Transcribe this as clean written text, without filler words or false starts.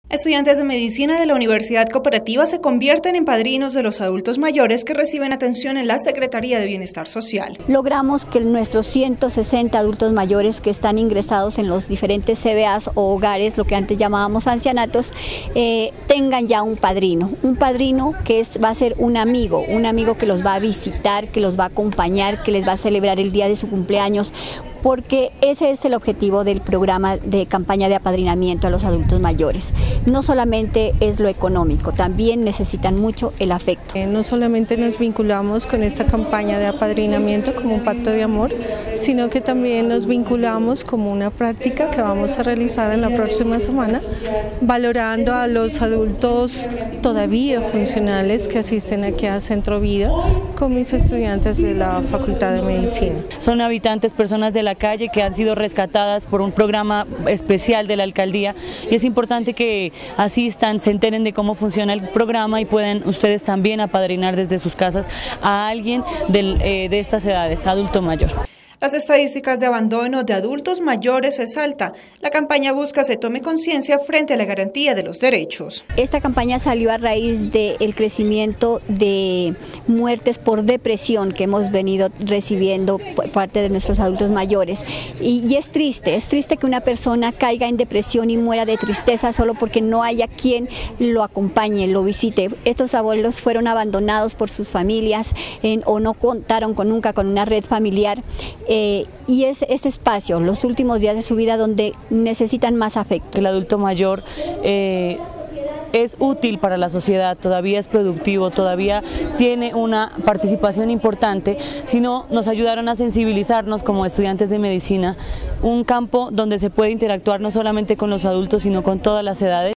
Estudiantes de medicina de la Universidad Cooperativa se convierten en padrinos de los adultos mayores que reciben atención en la Secretaría de Bienestar Social. Logramos que nuestros 160 adultos mayores que están ingresados en los diferentes CBAs o hogares, lo que antes llamábamos ancianatos, tengan ya un padrino que va a ser un amigo que los va a visitar, que los va a acompañar, que les va a celebrar el día de su cumpleaños, porque ese es el objetivo del programa de campaña de apadrinamiento a los adultos mayores. No solamente es lo económico, también necesitan mucho el afecto. No solamente nos vinculamos con esta campaña de apadrinamiento como un pacto de amor, sino que también nos vinculamos como una práctica que vamos a realizar en la próxima semana, valorando a los adultos todavía funcionales que asisten aquí a Centro Vida con mis estudiantes de la Facultad de Medicina. Son habitantes, personas de la calle que han sido rescatadas por un programa especial de la alcaldía, y es importante que asistan, se enteren de cómo funciona el programa y pueden ustedes también apadrinar desde sus casas a alguien de estas edades, adulto mayor. Las estadísticas de abandono de adultos mayores es alta. La campaña busca se tome conciencia frente a la garantía de los derechos. Esta campaña salió a raíz del crecimiento de muertes por depresión que hemos venido recibiendo por parte de nuestros adultos mayores. Y es triste que una persona caiga en depresión y muera de tristeza solo porque no haya quien lo acompañe, lo visite. Estos abuelos fueron abandonados por sus familias o no contaron nunca con una red familiar. Y es ese espacio, los últimos días de su vida, donde necesitan más afecto. El adulto mayor es útil para la sociedad, todavía es productivo, todavía tiene una participación importante, sino nos ayudaron a sensibilizarnos como estudiantes de medicina, un campo donde se puede interactuar no solamente con los adultos, sino con todas las edades.